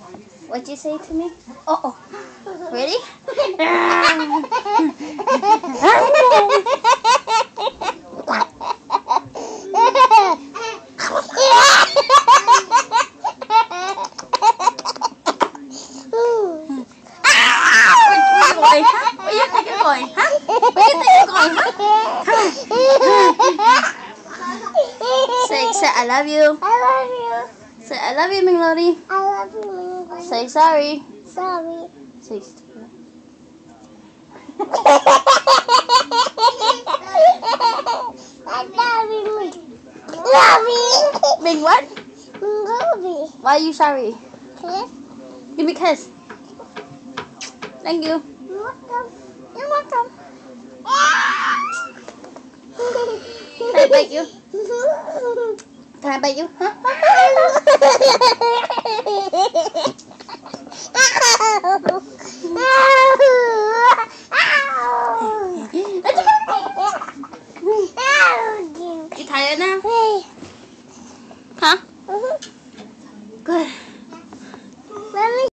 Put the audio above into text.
What'd you say to me? Oh. Ready? Where you think you're going, huh? Where you think you're going, huh? Say, I love you. I love you. Say, I love you, Minglody. I love you, Minglody. Say sorry. Sorry. Say I love you, Love you. Ming what? Minglody. Why are you sorry? Kiss. Give me a kiss. Thank you. You're welcome. You're welcome. Can I bite you? Can I bite you? Huh? You tired now? Huh? Good.